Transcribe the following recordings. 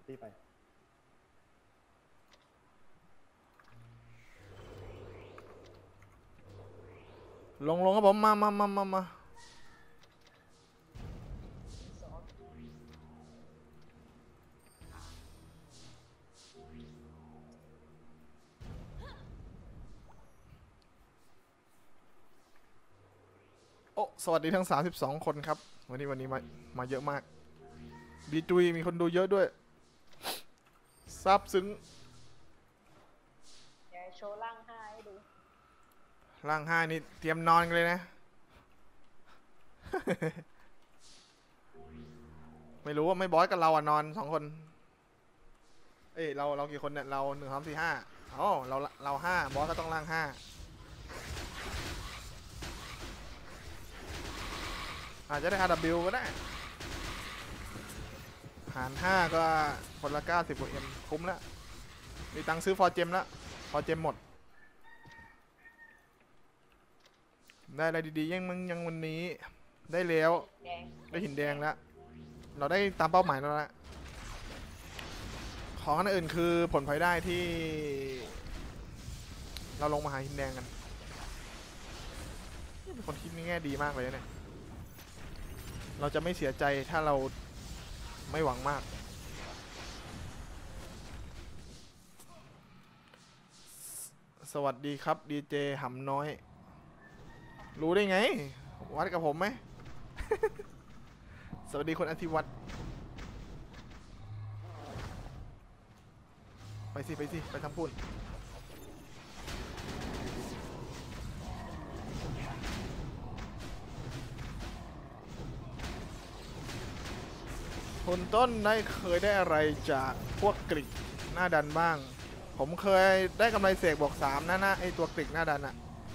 ตีไปลงครับผมมาโอ้สวัสดีทั้ง32คนครับวันนี้มาเยอะมากดีจุยมีคนดูเยอะด้วยซาบซึ้งเดี๋ยวโชว์ร่างห้าให้ดูร่าง5นี่เตรียมนอนกันเลยนะ ไม่รู้ว่าไม่บอสกับเราอ่ะนอน2คนเอ้ยเรากี่คนเนี่ยเรา1 2 4 5อ๋อเรา5บอสก็ต้องร่าง5อาจจะได้ RW ก็ได้หาร5ก็คนละ90กว่า M คุ้มแล้วมีตังค์ซื้อฟอร์เจมแล้วฟอร์เจมหมดได้อะไรดีๆยังวันนี้ได้แล้วได้หินแดงแล้วเราได้ตามเป้าหมายแล้วละของอันอื่นคือผลพลอยได้ที่เราลงมาหาหินแดงกันเป็นคนคิดในแง่ดีมากเลยเนี่ยเราจะไม่เสียใจถ้าเราไม่หวังมากสวัสดีครับดีเจหำน้อยรู้ได้ไงวัดกับผมไหม สวัสดีคนอธิวัตรไปสิไปทำพูดคุณต้นเคยได้อะไรจากพวกกริกหน้าดันบ้างผมเคยได้กำไรเสกบอก3นะไอตัวกริกหน้าดันอะ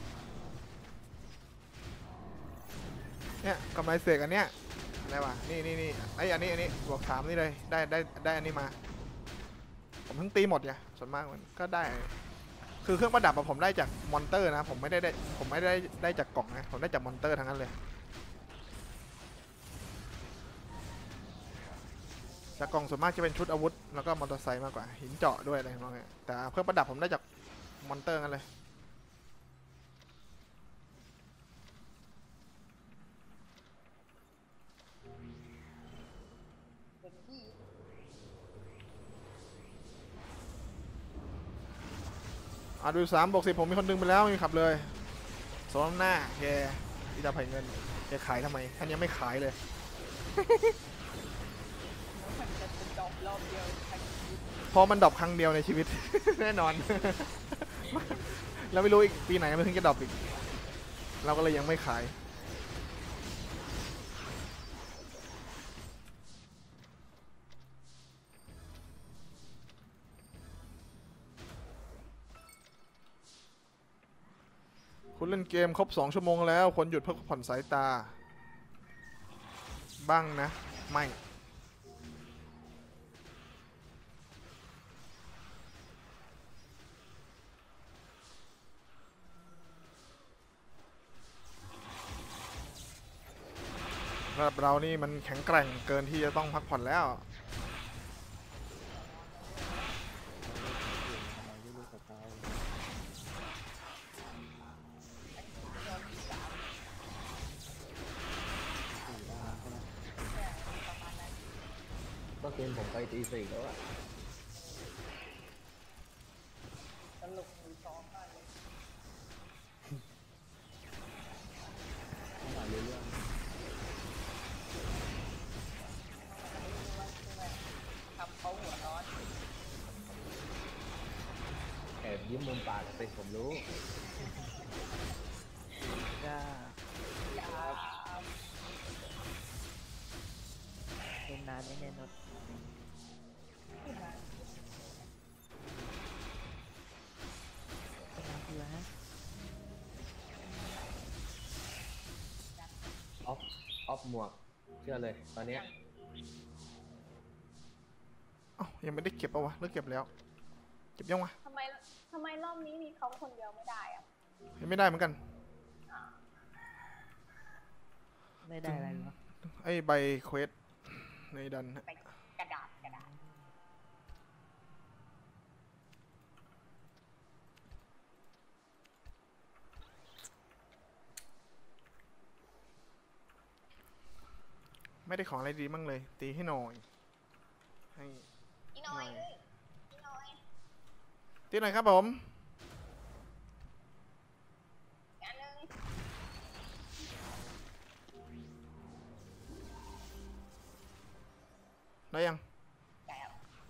เนี่ยกำไรเสกอันเนี้ยอะไรวะนี่ไออันนี้บอก3นี่เลยได้อันนี้มาผมเพิ่งตีหมดไงส่วนมากมันก็ได้คือเครื่องประดับผมได้จากมอนเตอร์นะผมไม่ได้จากกล่องนะผมได้จากมอนเตอร์ทั้งนั้นเลยจากกล่องส่วนมากจะเป็นชุดอาวุธแล้วก็มอเตอร์ไซค์มากกว่าหินเจาะด้วยอะไรพวกนี้แต่เครื่องประดับผมได้จากมอนเตอร์นั่นเลยดู3 บวก 10ผมมีคนดึงไปแล้วมีขับเลยสมหน้าแกที่จะไผ่เงินแกขายทำไมท่านยังไม่ขายเลยมันจะเป็นดอกรอบเดียวพอมันดรอปครั้งเดียวในชีวิต แน่นอน แล้วไม่รู้อีกปีไหนมันถึงจะดรอปอีกเราก็เลยยังไม่ขายคุณเล่นเกมครบ2 ชั่วโมงแล้วควรหยุดเพื่อผ่อนสายตาบ้างนะไม่ระดับเรานี่มันแข็งแกร่งเกินที่จะต้องพักผ่อนแล้วก็เกมผมไปตี4แล้วอะสรุปมือซ้อมมากเลยเข้ามาเรื่อยทำเขาหัวร้อนๆแอบยิ้มมุมปากสิผมรู้ก็อย่าเล่นนานไม่แน่นอนคือฮะออฟหมวกเชื่อเลยตอนเนี้ยอ้าวยังไม่ได้เก็บปะวะเลิกเก็บแล้วเก็บยังวะทำไมรอบนี้มีเขาคนเดียวไม่ได้อะยังไม่ได้เหมือนกันไม่ได้อะไรหรอไอใบเควสในดันไปกระดาษไม่ได้ของอะไรดีมั่งเลย ตีให้หน่อย ให้อีน้อยอีน้อยตีหน่อยครับผมอันนึงได้ยังแก้ว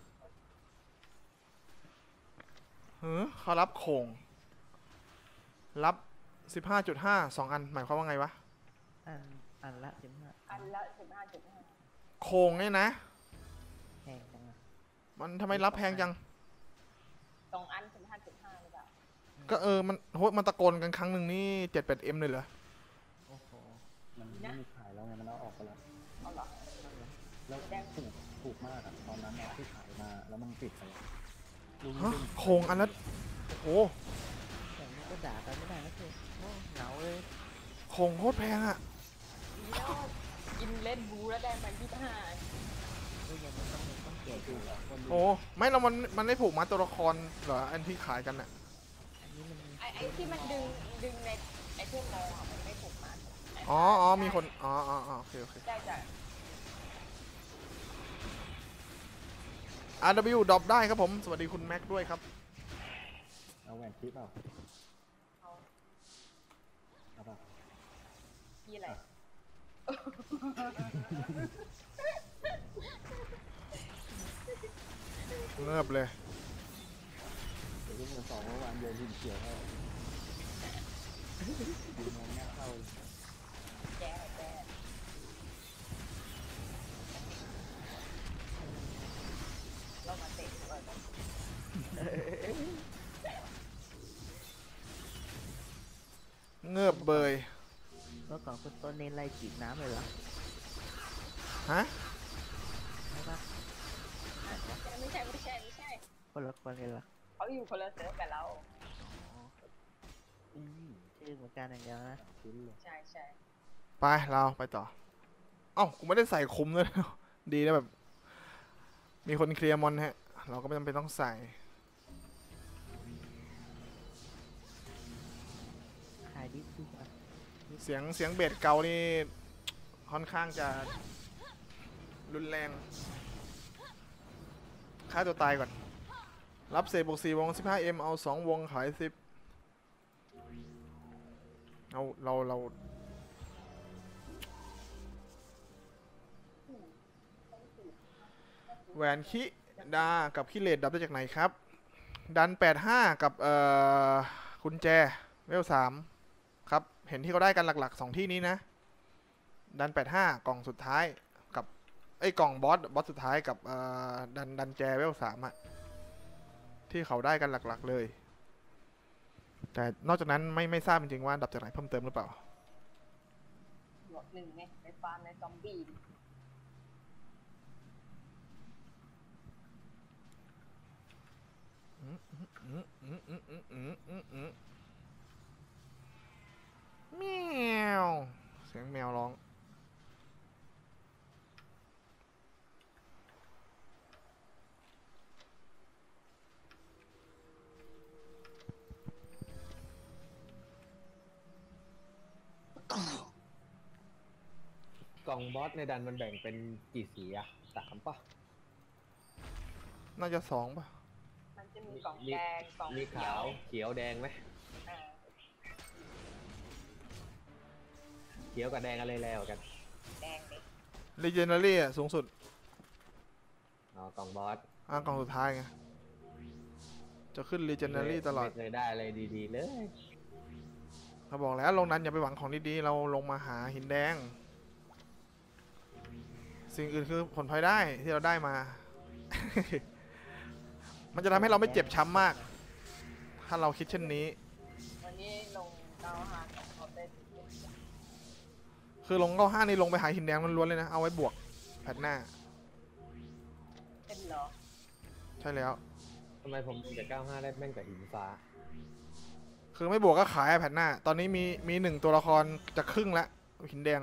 เขารับโข่งรับ 15.5 2 อัน หมายความว่าไงวะอันละ15 อันละ15.5 โข่งเนี่ยนะแพงจังอะมันทำไมรับแพงจัง 2 อัน 15.5หรือเปล่าก็มันโหมันตะโกนกันครั้งหนึ่งนี่ 7-8M เลยเหรอโอ้โหมันไม่มีขายแล้วไงมันเอาออกไปแล้วเอาเหรอแล้วถูกมากอะตอนนั้นอะที่ขายมาแล้วมันปิดไปแล้วลุงฮะลุงโข่งอันละโอ้แต่นี้ก็ด่ากันไม่ได้นะคือโอ้เหงาเลยโข่งโคตรแพงอะแล้วกินเล่นบูแล้วได้มา25 ก็ยังไม่ต้องเกลียดอยู่โอ้ไม่เรามันไม่ผูกมัดตัวละครเหรอ อันที่ขายกันอะอันนี้มันไอ้ที่มันดึงในไอ้เทมโมอ่ะมันไม่ถูกมันอ๋อ มีคน อ๋อ โอเคได้จ้ะ RW ดรอปได้ครับผม สวัสดีคุณแม็กด้วยครับเอาแหวนทิปเปล่าเอาเอาเปล่าที่อะไรเงียบเลยเดี๋ยวลุงมือสองเมื่อวานโยนดินเขียวให้ดูมองหน้าเข้าเลยแก้เรามาเตะก่อนเงียบเบยเมื่อก่อนคุณต้นเน้นไล่จีบน้ำเลยเหรอฮะใช่ปะไม่ใช่คนละคนเลยเหรอเขาอยู่คนละเซิร์ฟกับเราอืมชื่อเหมือนกันอย่างเดียวนะชิ้นเลยใช่ไปเราไปต่อ เอ้ากูไม่ได้ใส่คุมด้วย ดีนะแบบ มีคนเคลียร์มอนฮะ เราก็ไม่จำเป็นต้องใส่ขายดีดีกว่าเสียงเบสเกานี่ ค่อนข้างจะรุนแรงฆ่าตัวตายก่อน รับเศษบวก4 วง 15M เอา 2 วงขาย 10เราแหวนคิดากับคิเลตดับได้จากไหนครับ ดัน 85 กับกุญแจเวล 3 ครับ เห็นที่เขาได้กันหลักๆ 2 ที่นี้นะ ดัน 85 กล่องสุดท้ายกับกล่องบอสสุดท้ายกับดันแจเวล 3 อะที่เขาได้กันหลักๆเลย แต่นอกจากนั้นไม่ทราบจริงๆว่าดับจากไหนเพิ่มเติมหรือเปล่าหยดหนึ่งไงไปฟาร์มในซอมบี้แมวเสียงแมวร้องกล่องบอสในดันมันแบ่งเป็นกี่สีอะ3 ป่ะน่าจะ2 ป่ะมันจะมีกล่องแดงกล่องมีขาวเขียวแดงไหมอ่าเขียวกับแดงอะไรแล้วกันแดงเด็ก Legendary อะสูงสุดอ๋อกล่องบอสกล่องสุดท้ายไง จะขึ้น Legendary ตลอดไม่เคยได้อะไรดีๆเลยเขาบอกแล้วลงนั้นอย่าไปหวังของดีๆ เราลงมาหาหินแดง สิ่งอื่นคือผลพลอยได้ที่เราได้มา มันจะทำให้เราไม่เจ็บช้ำมาก ถ้าเราคิดเช่นนี้วันนี้ลง95ของเขาได้คือลง95นี่ลงไปหาหินแดงล้วนๆเลยนะ เอาไว้บวกแพทหน้าเป็นเหรอใช่แล้วทำไมผมจะ95ได้แม่งแต่หินฟ้าคือไม่บวกก็ขายแพทหน้า ตอนนี้มี1 ตัวละครจะครึ่งแล้วหินแดง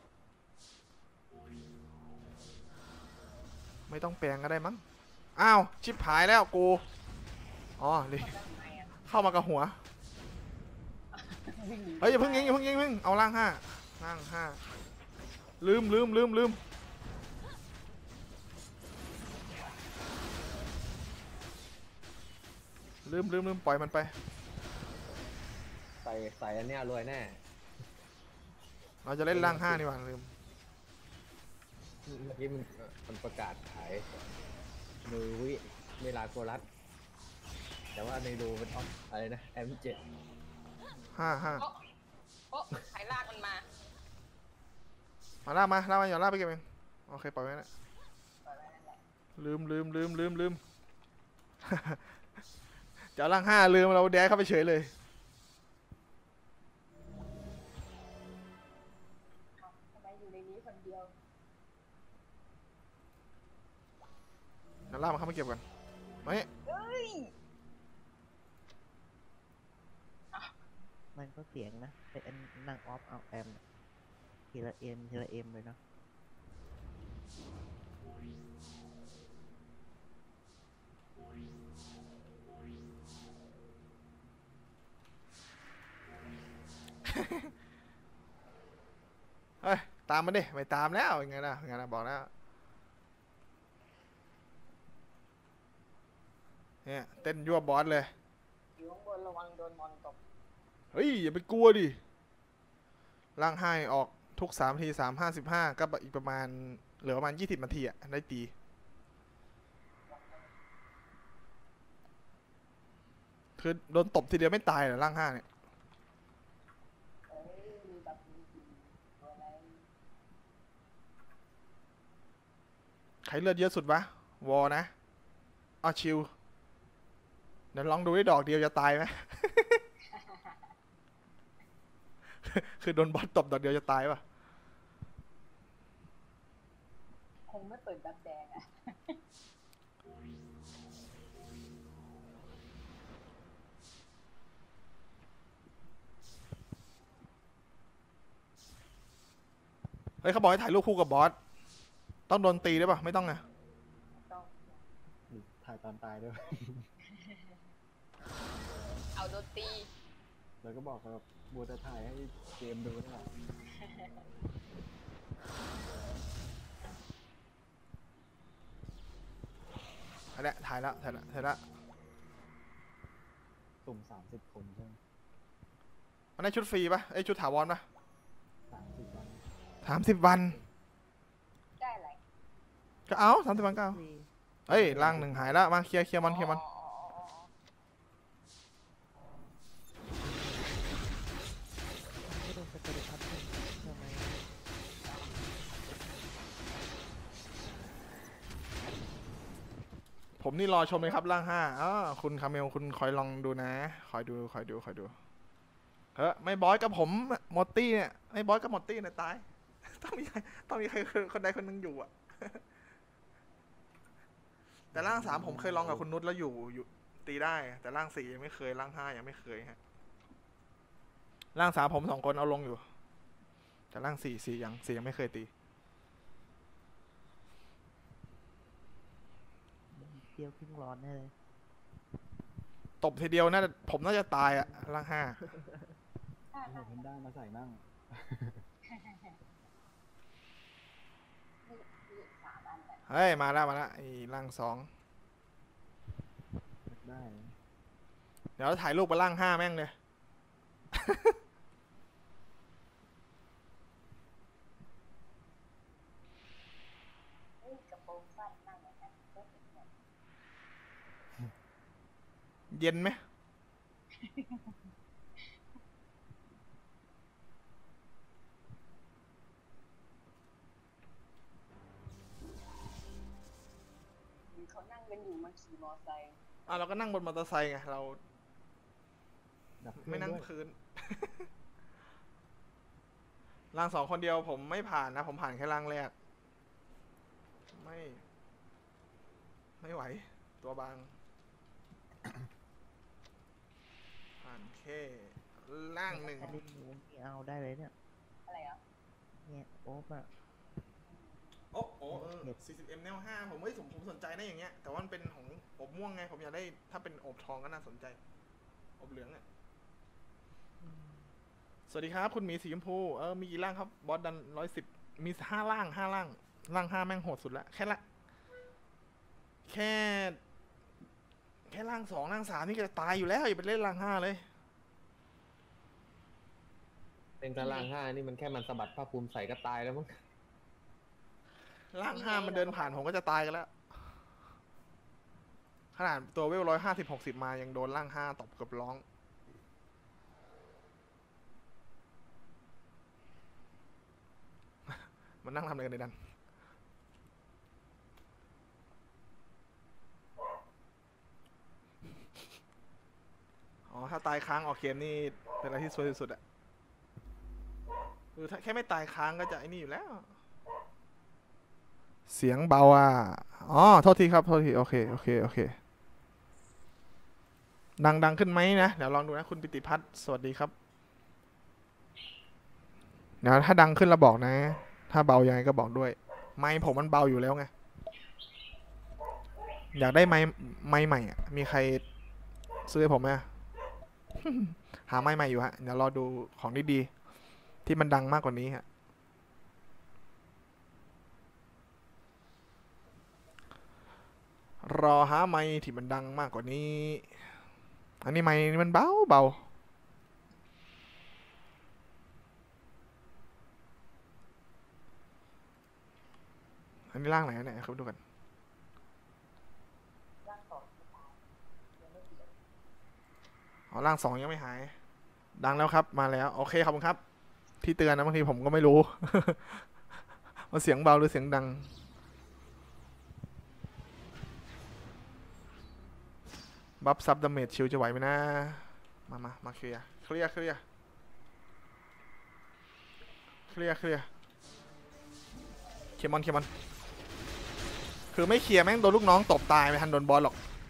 ไม่ต้องแปลงก็ได้มั้ง อ้าว ชิบหายแล้วกู อ๋อดิได้ไหมอ่ะเข้ามากับหัว เฮ้ยอย่าเพิ่งยิงเอาล่าง 5 ลืมลืมปล่อยมันไปใส่อันเนี้ยรวยแน่เราจะเล่นร่างห้านี่หว่าลืมเมื่อกี้มันประกาศขายนูวิเมลาโกรัสแต่ว่าในดูเป็นออฟอะไรนะM7 ห้าโอ๊ะใครลากมันมามาล่ามาอย่าล่าไปเก็บเองโอเคปล่อยไว้นะลืม จะเอาร่างห้าลืมเราแดกเข้าไปเฉยเลยทำไมอยู่ในนี้คนเดียวอย่าล่ามาเข้ามาเก็บกันมาเนี่ยเฮ้ยมันก็เสียงนะเป็นนั่งออฟเอาแอมทีละเอ็มเลยเนาะเฮ้ยตามมันดิไม่ตามแล้วยังไงนะบอกแล้วเนี่ยเต้นยั่วบอสเลยอยู่ข้างบนระวังโดนมอนตบเฮ้ยอย่าไปกลัวดิร่างห้าออกทุก3 นาที3:55ก็อีกประมาณเหลือประมาณ20 นาทีอะได้ตีคือโดนตบทีเดียวไม่ตายเหรอร่างห้าเนี่ยเอ้ยมีแบบมีตัวอะไรใครเลือดเยอะสุดวะวอนะเอาชิวเดี๋ยวลองดูได้ดอกเดียวจะตายไหม คือโดนบอสตบดอกเดียวจะตายปะคงไม่เปิดแบบแดงอ่ะเฮ้ยเขาบอกให้ถ่ายรูปคู่กับบอสต้องโดนตีได้ปะไม่ต้องไงต้องถ่ายตอนตายด้วยเอาโดนตีแล้วก็บอกแบบบัวจะถ่ายให้เกมดูนี่แหละอันนี้ถ่ายแล้วสุ่ม30 คนใช่ไหมอันนี้ชุดฟรีปะไอยชุดถาวรปะ 30 วัน 30 วันได้อะไรก็เอา30 วันก็เอาเอ้ยร่างหนึ่งหายแล้วมาเคลียร์มันอ๋อไม่ต้องสเตอร์พัทใช่ไหมผมนี่รอชมเลยครับร่างห้าคุณคาเมลคุณคอยลองดูนะคอยดูเฮ้ยไม่บอสกับผมมอตตี้เนี่ยไม่บอสกับมอตตี้เนี่ยตาย ต้องมีใครคนใดคนหนึงอยู่อะ แต่ร่าง3ผมเคยลองกับคุณนุชแล้วอยู่ตีได้ แต่ร่าง4ยังไม่เคยร่าง5ยังไม่เคยฮะร่าง3ผม2 คนเอาลงอยู่ แต่ร่าง4ยังไม่เคยตีเดียวครึ่งร้อนแน่เลยตบทีเดียวผมน่าจะตายอะร่าง5 เอาเพนด้ามาใส่นั่งมี3 อันแหละเฮ้ยมาแล้วไอ้ร่าง2 ได้เดี๋ยวถ่ายรูปไปร่าง5แม่งเลยเฮ้ยกระโปรงสั้นนั่งอย่างนั้นก็เห็นหมดเย็นไหมหรือเขานั่งกันอยู่มาขี่มอไซค์เราก็นั่งบนมอเตอร์ไซค์ไงเราดับเครื่ไม่องนั่งด้วยพื้น ร่าง2คนเดียวผมไม่ผ่านนะ ผมผ่านแค่ร่างแรก ไม่ไหว ตัวบาง ผ่านแค่ร่างหนึ่งอันนี้หนูนี่เอาได้เลยเนี่ยอะไรอ่ะเนี่ยโอ๊บอะโอ้โห40M แนว5ผมสนใจนะอย่างเงี้ย แต่ว่ามันเป็นของอบม่วงไง ผมอยากได้ ถ้าเป็นอบทองก็น่าสนใจ อบเหลืองอ่ะ สวัสดีครับ คุณหมีสีชมพูมีกี่ร่างครับ บอสดัน110 มี5 ร่างร่าง5แม่งโหดสุดละแค่ค่ร่างสองร่างสามนี่จะตายอยู่แล้วอย่าไปเล่นร่างห้าเลยเป็นกระล่างห้านี่มันแค่มันสะบัดผ้าคลุมใส่ก็ตายแล้วมั้งร่างห้ามันเดินผ่านผมก็จะตายกันแล้ว ขนาดตัวเวล150-60มายังโดนร่างห้าตบเกับร้อง มันนั่งทำอะไรกันในดัน อ๋อ ถ้าตายค้างออกเกมนี่เป็นอะไรที่ซวยสุดๆอะคือถ้าแค่ไม่ตายค้างก็จะไอ้นี่อยู่แล้ว เสียงเบาอ่ะ อ๋อ โทษทีครับ โทษที โอเค โอเค โอเค ดังขึ้นไหมนะ เดี๋ยวลองดูนะ คุณปิติพัฒน์สวัสดีครับ เดี๋ยวถ้าดังขึ้นเราบอกนะ ถ้าเบายังไงก็บอกด้วย ไมค์ผมมันเบาอยู่แล้วไง อยากได้ไมค์ใหม่อ่ะ มีใครซื้อให้ผมไหม หาไมค์ใหม่อยู่ฮะ เดี๋ยวรอดูของดีๆที่มันดังมากกว่านี้ฮะ รอหาไมค์ที่มันดังมากกว่านี้ อันนี้ไมค์มันเบาเบาอันนี้ร่างไหนเนี่ยครับดูกันร่างสองจะตายยังไม่เสียอ๋อร่างสองยังไม่หาย ดังแล้วครับมาแล้วโอเคขอบคุณครับ ที่เตือนนะบางทีผมก็ไม่รู้ ว่าเสียงเบาหรือเสียงดัง บัฟซับดาเมจชิลจะไหวไหมนะ มาเคลียร์เคลียร์เคลียร์เคลียร์เคลียร์เคมอนเคมอนคือไม่เคลียร์แม่งโดนลูกน้องตบตายไม่ทันโดนบอสหรอก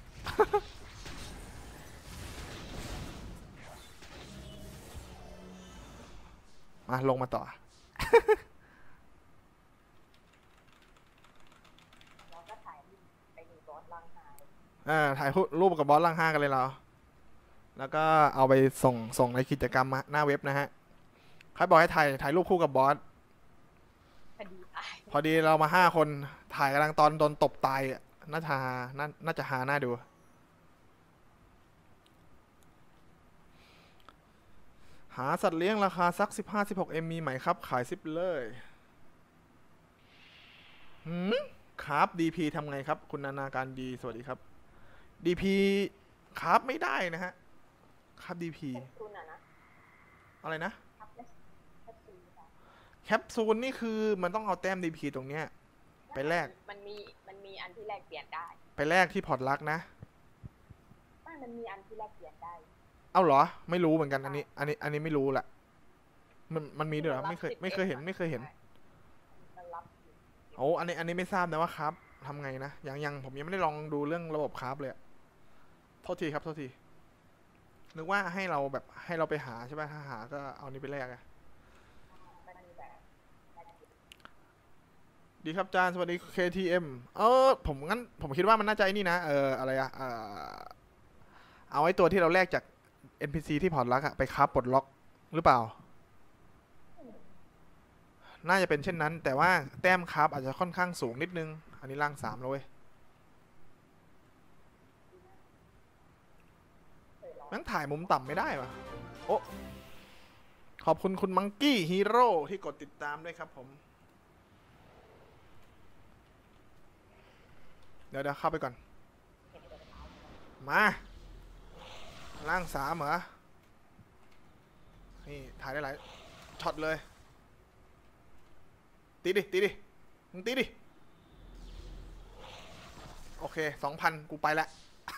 มาลงมาต่อเราก็ถ่ายรูปไปดูบอสร่างหายถ่ายรูปกับบอสร่างห้ากันเลยเรา แล้วก็เอาไปส่งในกิจกรรมหน้าเว็บนะฮะใครบอกให้ถ่ายรูปคู่กับบอสคดีตายพอดีเรามา5 คนถ่ายกำลังตอนโดนตบตายอะน่าจะหาน่าจะหาหน้าดู หาสัตว์เลี้ยงราคาสัก15-16 มีไหมครับ ขายซิปเลยครับ DP ทำไงครับ คุณนานาการดีสวัสดีครับ DP ครับไม่ได้นะฮะครับ DP คุณอะนะอะไรนะครับและแคปซูลค่ะแคปซูลนี่คือมันต้องเอาแต้ม DP ตรงเนี้ย ไปแลกมันมีอันที่แลกเปลี่ยนได้ไปแลกที่พอร์ตลักนะไม่มันมีอันที่แลกเปลี่ยนได้เอ้าเหรอ ไม่รู้เหมือนกันอันนี้ไม่รู้แหละมันมีด้วยเหรอไม่เคยเห็นไม่เคยเห็นมันรับอยู่โอ้อันนี้ไม่ทราบนะว่าครับทำไงนะยังผมยังไม่ได้ลองดูเรื่องระบบครับเลยอะโทษทีครับโทษทีนึกว่าให้เราแบบให้เราไปหาใช่ป่ะถ้าหาก็เอานี้ไปแลกอะมันมีแบบแลกเปลี่ยนดีครับจานสวัสดี KTM ผมคิดว่ามันน่าจะไอ้นี่นะอะไรอะเอาไอ้ตัวที่เราแลกจาก NPC ที่พอร์ตลักอะไปครับปลดล็อกหรือเปล่า น่าจะเป็นเช่นนั้น แต่ว่าแต้มครับอาจจะค่อนข้างสูงนิดนึง อันนี้ร่าง3แล้วเว้ยแม่งถ่ายมุมต่ำไม่ได้วะโอ้ขอบคุณคุณมังกี้ฮีโร่ที่กดติดตามด้วยครับผม เดี๋ยวเข้าไปก่อน มาร่าง3เหรอ นี่ถ่ายได้หลายช็อตเลย ตีดิมึงตีดิ โอเค 2,000 กูไปละ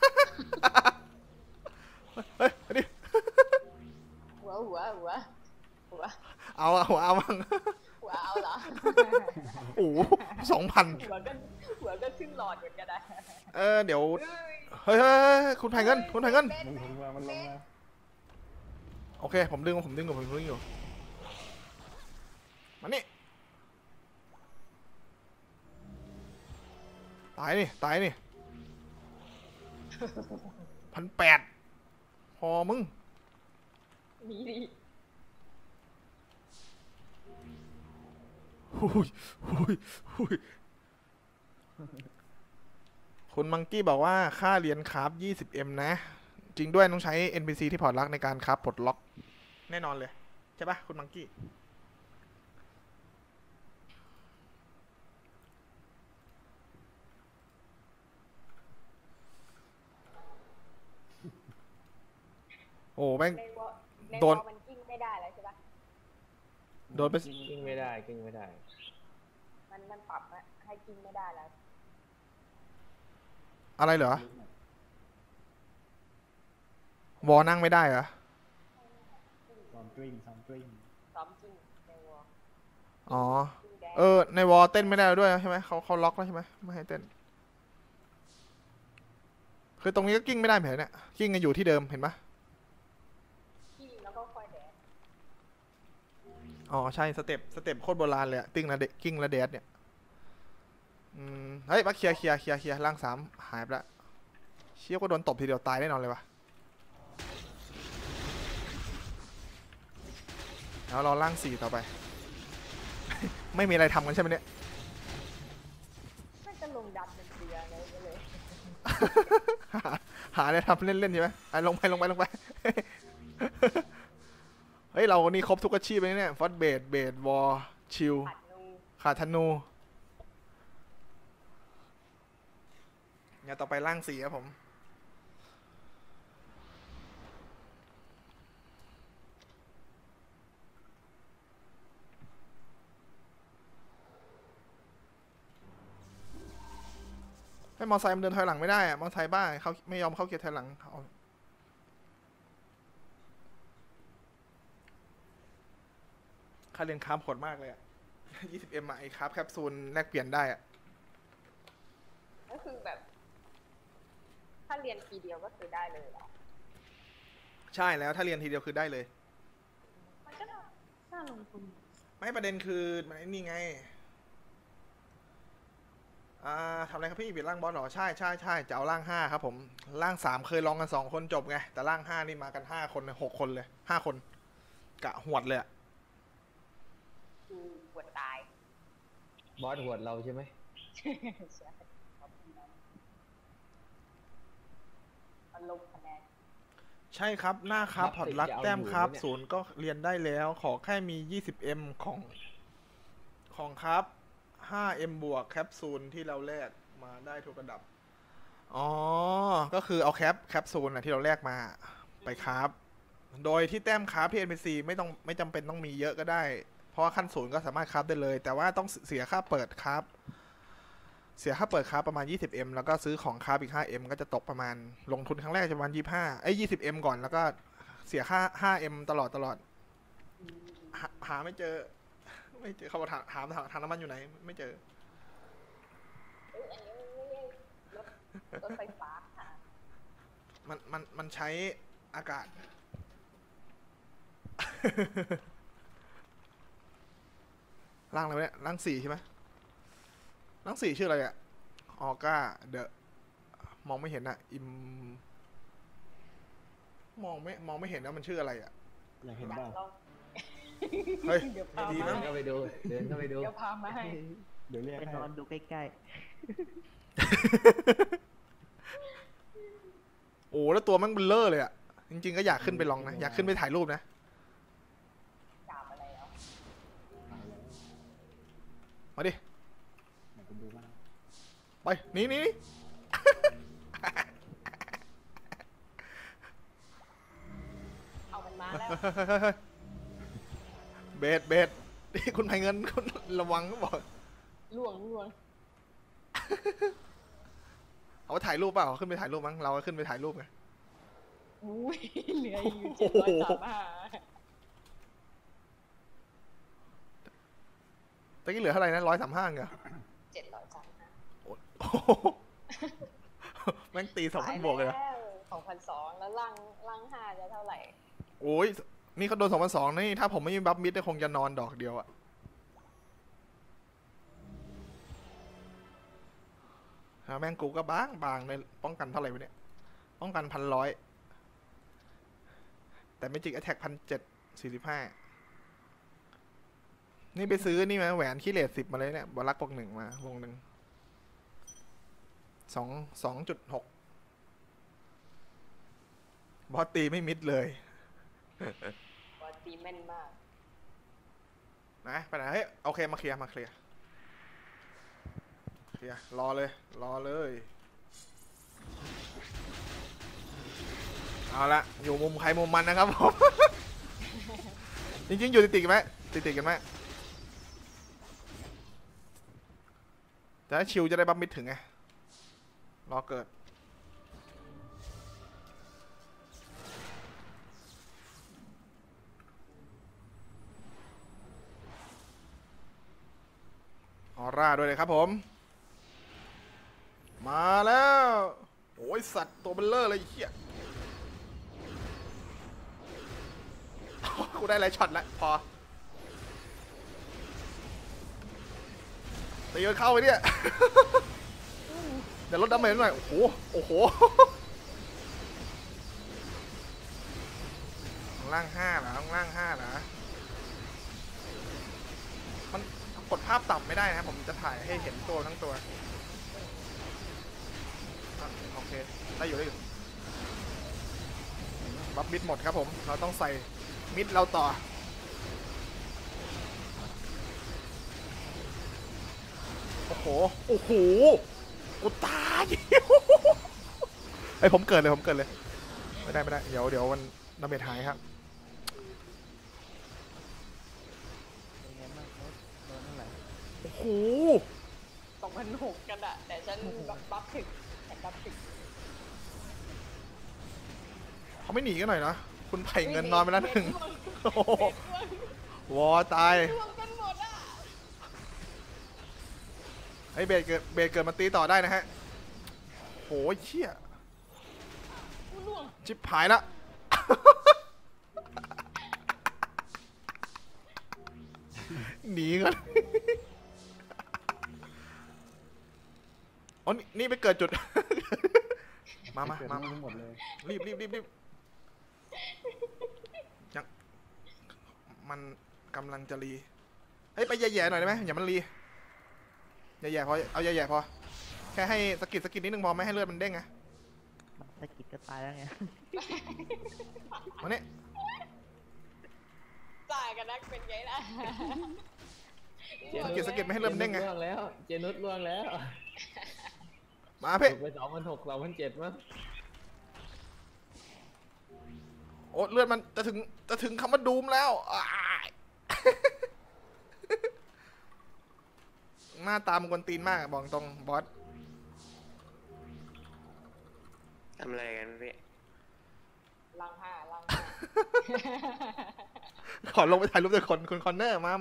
เฮ้ยดิหัวเอาบ้างหัวเอาเหรอโอ้โห2,000 หัวก็ครึ่งหลอดเหมือนกันนะเดี๋ยว เฮ้ยคุณแพงเงินมันลงมาโอเค ผมดึงอยู่มานี่ ตายนี่1,800 พอมึงมีดิหุยคุณมังกี้บอกว่าค่าเหรียญคราฟ 20M นะ จริงด้วยต้องใช้ NPC ที่พอร์ตลักในการคราฟปลดล็อก แน่นอนเลย ใช่ปะคุณมังกี้ โอ้แม่งในวอในโดวอน มันกิ้งไม่ได้แล้วใช่ปะโดนไปกิ้งไม่ได้กิ้งไม่ได้มันปรับให้กิ้งไม่ได้แล้วอะไรเหรอ วอนั่งไม่ได้เหรอซ้อมกริ้งซ้อมกิ้งในวออ๋อกิ้งแดงในวอเต้นไม่ได้แล้วด้วยใช่ไหมเขาล็อกแล้วใช่ไหมไม่ให้เต้น คือตรงนี้ก็กิ้งไม่ได้เหมือนเนี่ย กิ้งกันอยู่ที่เดิมเห็นปะกิ้งแล้วก็ค่อยแดงอ๋อ ใช่ สเต็ปโคตรโบราณเลยอะติ้งและกิ้งและแดดเนี่ย เฮ้ยมาเคลียร์ล่าง3หายไปละเชี่ยก็โดนตบทีเดียวตายแน่นอนเลยวะแล้วรอล่าง4ต่อไป ไม่มีอะไรทำกันใช่ไหมเนี่ยมันจะลงดันเป็นเรือไงก็เลยหาอะไรทำเล่นๆใช่ไหมลงไป เฮ้ย เรานี่ครบทุกอาชีพเลยเนี่ยฟอสเบดวอลชิลผัดนูขาธนูอย่าต่อไปล่าง4ครับผม ให้มอไซค์มันเดินถอยหลังไม่ได้อะมอไซค์บ้าเขาไม่ยอมเข้าเกียร์ถอยหลังเอาค่าเรียนคราฟโหดมากเลยอะ 20M อะไอ้คราฟแคปซูลแลกเปลี่ยนได้อะก็คือแบบ ถ้าเรียนทีเดียวก็คือได้เลยเหรอใช่แล้วถ้าเรียนทีเดียวคือได้เลยมันก็น่าลงทุนไม่ประเด็นคือมันไอ้นี่ไงทำอะไรครับพี่เปลี่ยนร่างบอสเหรอใช่จะเอาร่าง5ครับผมร่าง3เคยลองกัน2คนจบไงแต่ร่าง5นี่มากัน5คนเลย6คนเลย5คนกะหวดเลยอะคือปวดตายบอสหวดเราใช่ไหมใช่มันลงคะแนนใช่ครับหน้าครับพอร์ตลักแต้มครับ0ก็เรียนได้แล้วขอแค่มี 20M ของครับ 5M บวกแคปซูลที่เราแลกมาได้ทุกระดับอ๋อก็คือเอาแคปซูลนะที่เราแลกมาไปครับ โดยที่แต้มครับที่ NPC ไม่จำเป็นต้องมีเยอะก็ได้ เพราะว่าขั้นศูนย์ก็สามารถครับได้เลย แต่ว่าต้องเสียค่าเปิดครับ เสียค่าเปิดครับประมาณ 20M แล้วก็ซื้อของครับอีก 5M ก็จะตกประมาณลงทุนครั้งแรกจะประมาณ20M ก่อนแล้วก็เสียค่า 5M ตลอดหาไม่เจอเขาบอกถามทางน้ำมันอยู่ไหนไม่เจออันนี้ไม่ใช่รถไฟฟ้าค่ะมันใช้อากาศ ร่างอะไรวะเนี่ยร่าง4ใช่ไหมร่าง4ชื่ออะไรอะออก้าเดอะมองไม่เห็นอะมองไม่เห็นว่ามันชื่ออะไรอะอยากเห็นอยาบ้ากลองเฮ้ยเดี๋ยวพาดีมามั้เดิงนเข้าไปดูเดินเข้าไปดูเดี๋ยวพามาให้เดี๋ยวเรียกไปให้นอนดูใกล้โอ้แล้วตัวมันเบลอเลยอะจริงๆก็อยากขึ้นไปลองนะอยากขึ้นไปถ่ายรูปนะดาบอะไรแล้วหายแล้วมาดิไหนคุณดูบ้างไปนี่เอามันมาแล้วเบสนี่คุณไพเงินคุณระวังก็บอกล่วงเอาถ่ายรูปเปล่าขึ้นไปถ่ายรูปมั้งเราก็ขึ้นไปถ่ายรูปไงอุ้ยเหลืออยู่735 ตะกี้เหลือเท่าไหร่นะ135เหรอ 735 โอ้โหแม่งตี2,000 บวกเลยเหรอ 2,200แล้วล่าง5จะเท่าไหร่โอ้ยนี่เขาโดน2,200นี่ถ้าผมไม่มีบัฟมิดเนี่ยคงจะนอนดอกเดียวอะแม่งกูก็บางในป้องกันเท่าไหร่วะเนี่ยป้องกัน1,100แต่ไม่จิกแอทแทก1,745นี่ไปซื้อนี่มาแหวนขี้เหร่10มาเลยเนี่ยบอลลักปก1มาวงหนึ่ง 2.6บอสตีไม่มิดเลยบอสตีแม่นมากนะไปไหนเฮ้ยโอเคมาเคลียร์เคลียร์รอเลยเอาละอยู่มุมใครมุมมันนะครับผม จริงๆอยู่ติดๆกันไหมติดๆกันไหมแต่ถ้าชิวจะได้บัฟมิดถึงไงรอเกิดออร่าด้วยเลยครับผมมาแล้วโอ้ยสัตว์ตัวเบลเลอร์เลยไอ้เหี้ย กูได้หลายช็อตแล้วพอตีมันเข้าไปเนี่ย เดี๋ยวลดดาเมจหน่อยโอ้โหข้างล่าง5เหรอข้างล่าง5เหรอมันกดภาพต่ำไม่ได้นะผมจะถ่ายให้เห็นตัวทั้งตัวโอเคได้อยู่บัฟมิดหมดครับผมเราต้องใส่มิดเราต่อโอ้โหกูตายไอผมเกิดเลยไม่ได้เดี๋ยวมันดาเมจหายครับเป็นไงบ้างโน้ตโดนเท่าไหร่โอ้โห 2,600กันอะแต่ฉันบัฟถึงแต่บัฟถึงเขาไม่หนีกันหน่อยนะคุณไผ่เงินนอนไปแล้วหนึ่งโอ้โหวอตายรวมกันหมดอะไอเบสเกิดมาตีต่อได้นะฮะโหเชี่ยจิบหายละ หนีกันอ๋อนี่ไปเกิดจุด มาเกิดไม่หมดเลยรีบยังมันกำลังจะรีเฮ้ยไปแย่ๆหน่อยได้ไหมอย่ามันรีแย่ๆพอเอาแย่ๆพอแค่ให้สกิดนิดนึงพอไม่ให้เลือดมันเด้งไงมันสะกิดก็ตายแล้วไงมาเนี่ยจ่ายกันนักเป็นไงล่ะสกิดไม่ให้เลือดมันเด้งไงล่วงแล้วเจนุสล่วงแล้วมาเพ่ถูกไป2,600 2,700มั้งโอ้เลือดมันจะถึงคำว่าดูมแล้วอ้าย หน้าตามนกวนตีนมากบอกตรงบอสทำอะไรกันพี่ลังห้าขอลงไปถ่ายรูปด้วยคุณคอนเนอร์มา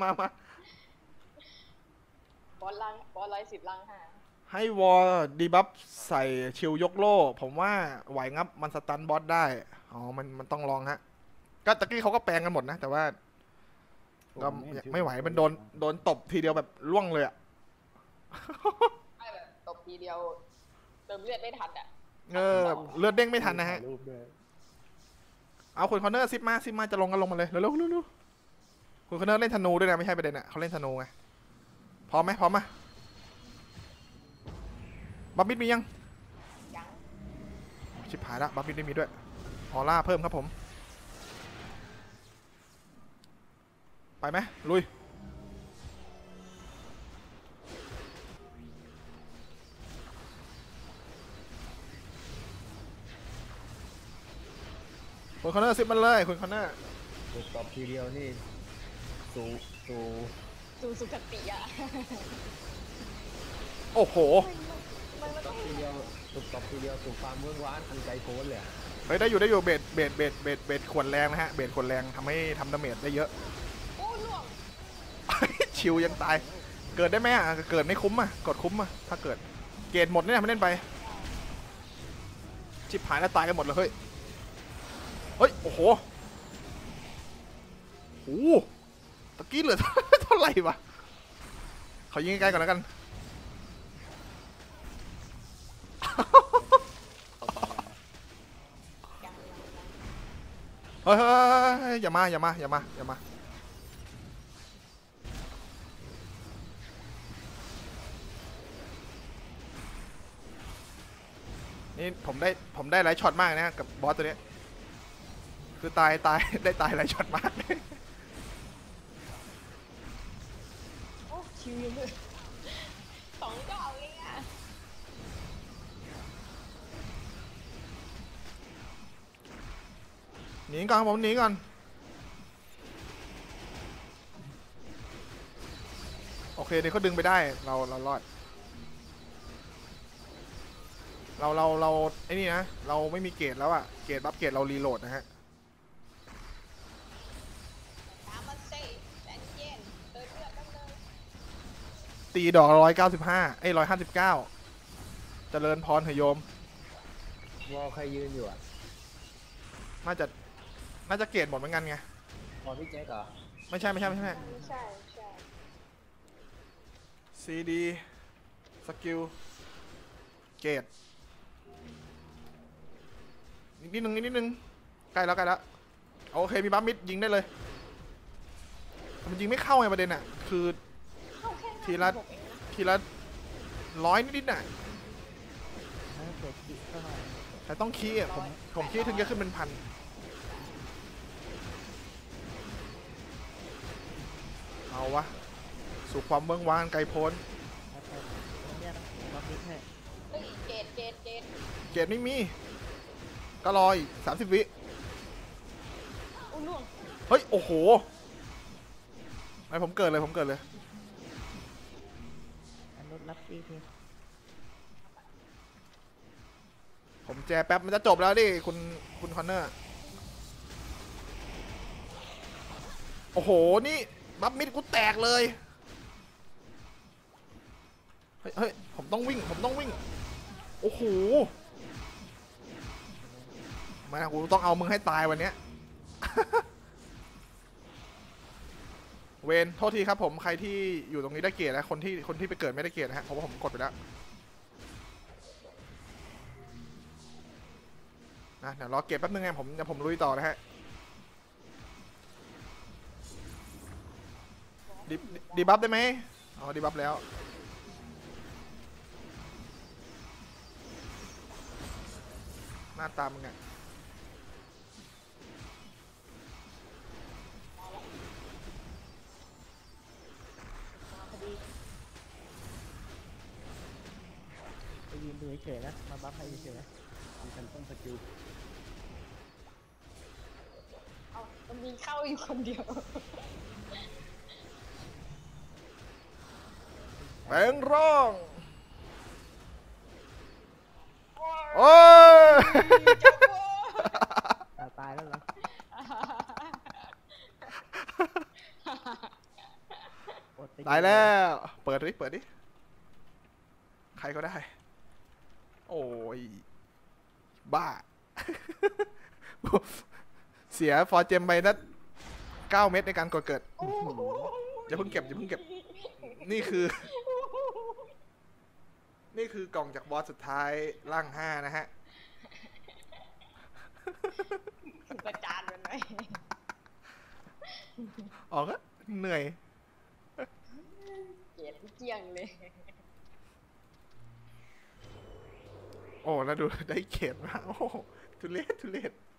บอส110ลังห้าให้วอลดีบัฟใส่ชิลยกโล่ผมว่าไหวงับมันสตันบอสได้อ๋อมันต้องลองฮะก็ตะกี้เขาก็แปลงกันหมดนะแต่ว่าก็ไม่ไหวมันโดนตบทีเดียวแบบล่วงเลยอะไม่แบบตบทีเดียวเติมเลือดไม่ทันอะเลือดเด้งไม่ทันนะฮะถ่ายรูปด้วยเอาคุณคอนเนอร์ซิปมาจะลงกันลงมาเลยเร็วๆคุณคอนเนอร์เล่นธนูด้วยนะไม่ใช่ประเด็นอะเขาเล่นธนูไงพร้อมมาบัฟมิดมียังยังชิบหายละบัฟมิดไม่มีด้วยออร่าเพิ่มครับผมไปไหมลุยคุณคอนเนอร์ซิปมันเลยคุณคอนเนอร์ถูกตบทีเดียวนี่สู่สู่สุขติอะโอ้โหมันตต้อบ งทีเดียวถูกตบทีเดียวสู่ความเมืองว้านอันไกลโพ้นเลยอะเฮ้ยได้อยู่เบสขวดแรงนะฮะเบสขวดแรงทำให้ทำดาเมจได้เยอะโอ้ล่วงชิวยังตายเกิดได้ไหมอ่ะเกิดไม่คุ้มอ่ะกดคุ้มอ่ะถ้าเกิดเกรดหมดเนี่ยไม่เล่นไปชิบหายแล้วตายกันหมดเลยเฮ้ยโอ้โหตะกี้เหลือ เท่าไหร่วะเขายิงใกล้ๆก่อนแล้วกัน เฮ้ยอย่ามานี่ผมได้หลายช็อตมากนะกับบอสตัวเนี้ยคือตาย ได้ตายหลายช็อตมากโอ้ชิวเลย2 ดอกเลยอ่ะหนีก่อนผมหนีก่อนโอเคเดี๋ยวเขาดึงไปได้เรารอดเราไอ้นี่นะเราไม่มีเกรดแล้วอะเกรดบัฟเกรดเรารีโหลดนะฮะตามมาเซ่แบนเจนเติมเลือดได้เลยตีดอก195159เจริญพรเถอะโยมวอลใครยืนอยู่อ่ะน่าจะเกรดหมดเหมือนกันไงวอลพี่แจ็คเหรอไม่ใช่ไม่ใช่ใช่ CD สกิลเกรดนิดนึงใกล้แล้วโอเคมีบัฟมิดยิงได้เลยมันยิงไม่เข้าไงประเด็นอ่ะคือเข้าแค่ทีละ 56เองนะทีละ100นิดน่ะเปิดคิดก็หน่อยแต่ต้องคีย์อ่ะผมคีย์ถึงจะขึ้นเป็นพันเอาวะสู่ความเมืองวานไกลโพ้นแล้วแต่เนี่ยนะบัฟมิดให้เฮ้ยเจดเกรดไม่มีก็รออีก30 วิอุ้ยล่วงเฮ้ยโอ้โหไม่ผมเกิดเลยอันนุษรับตีทีผมแจแป๊บมันจะจบแล้วดิคุณคอนเนอร์โอ้โหนี่บัฟมิดกูแตกเลยเฮ้ยผมต้องวิ่งโอ้โหมากูต้องเอามึงให้ตายวันเนี้ย เวนโทษทีครับผมใครที่อยู่ตรงนี้ได้เกียรตินะคนที่ไปเกิดไม่ได้เกียรตินะฮะเพราะว่าผมกดไปแล้วนะเดี๋ยวรอเก็บแป๊บนึงไงเดี๋ยวผมลุยต่อนะฮะดีบัฟได้ไหมอ๋อดีบัฟแล้วหน้าตามึงไงพอดีไปยืนดูเฉยๆนะมาบัฟให้เฉยๆนะมีการต้นสกิลเอามันมีเข้าอยู่คนเดียวแปลงร่างโอ้ยตายแล้วเหรอ อดไปตายแล้วเปิดดิใครก็ได้โอ้ยบ้า เสียฟอร์เจมไปนัด9 เม็ดในการกดเกิดอย่าเพิ่งเก็บนี่คือกล่องจากบอสสุดท้ายร่าง 5นะฮะประจานมันไหมออกก็เหนื่อยเกลียดเกลี้ยงเลยโอ้แล้วดูได้เขียนมาโอ้ทุเรศ